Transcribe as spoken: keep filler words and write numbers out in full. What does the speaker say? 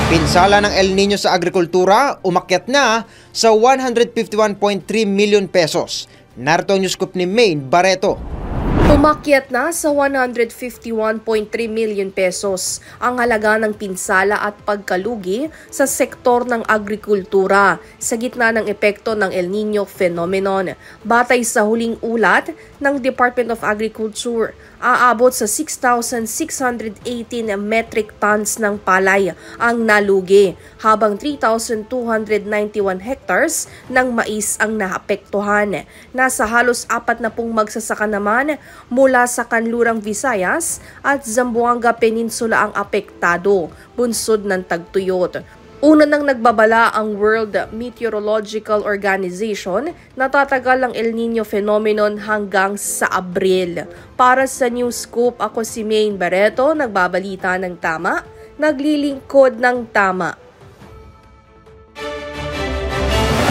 Pinsala ng El Nino sa agrikultura, umakyat na sa one hundred fifty-one point three million pesos. Narito ang news scoop ni Maine Barreto. Umakyat na sa one hundred fifty-one point three million pesos ang halaga ng pinsala at pagkalugi sa sektor ng agrikultura sa gitna ng epekto ng El Nino phenomenon. Batay sa huling ulat ng Department of Agriculture, aabot sa six thousand six hundred eighteen metric tons ng palay ang nalugi, habang three thousand two hundred ninety-one hectares ng mais ang naapektuhan. Nasa halos apat na pung magsasaka naman mula sa Kanlurang Visayas at Zamboanga Peninsula ang apektado, bunsod ng tagtuyot. Una nang nagbabala ang World Meteorological Organization na tatagal ang El Nino phenomenon hanggang sa Abril. Para sa News Scoop, ako si Maine Barreto, nagbabalita ng tama, naglilingkod ng tama.